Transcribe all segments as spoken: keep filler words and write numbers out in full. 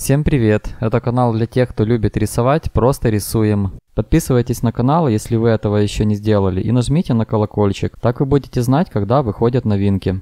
Всем привет! Это канал для тех, кто любит рисовать, просто рисуем. Подписывайтесь на канал, если вы этого еще не сделали, и нажмите на колокольчик, так вы будете знать, когда выходят новинки.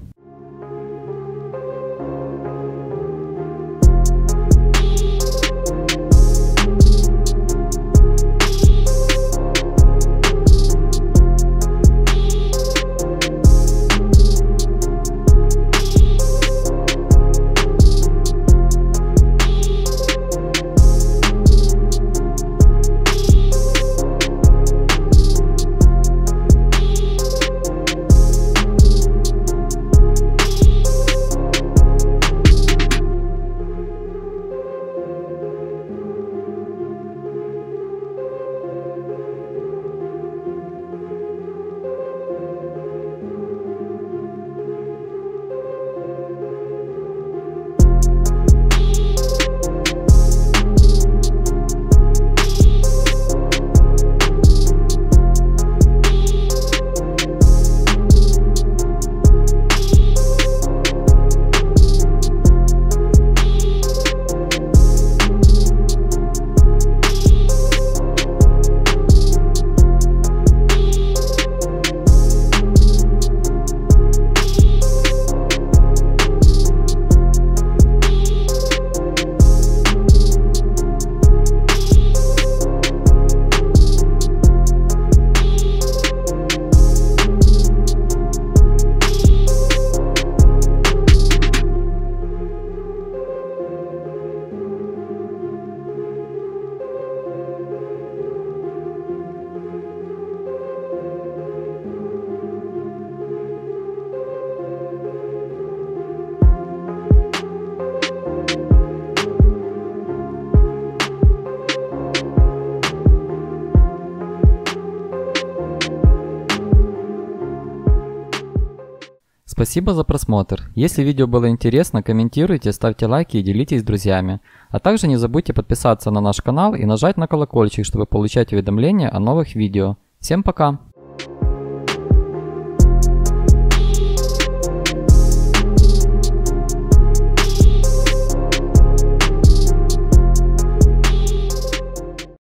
Спасибо за просмотр. Если видео было интересно, комментируйте, ставьте лайки и делитесь с друзьями. А также не забудьте подписаться на наш канал и нажать на колокольчик, чтобы получать уведомления о новых видео. Всем пока!